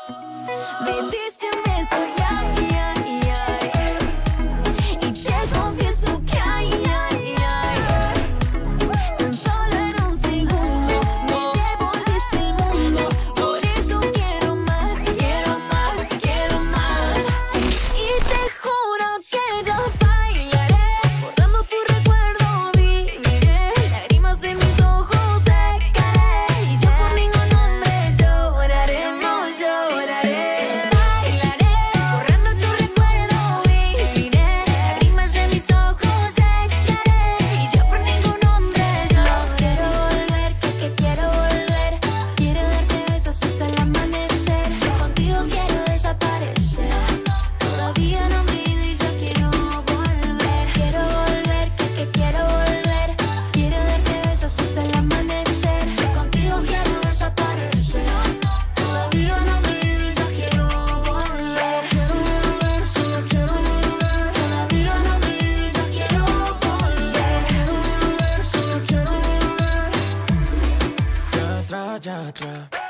Me diste un beso, ay, ay, ay, y te confieso que ay, ay, ay, tan solo en un segundo me devolviste el mundo. Por eso quiero más, quiero más, quiero más. Y te juro que yo bailaré, borrando tu recuerdo viviré, lágrimas en mis ojos secaré, y yo por ningún hombre lloraré, no lloraré. Ya atrás,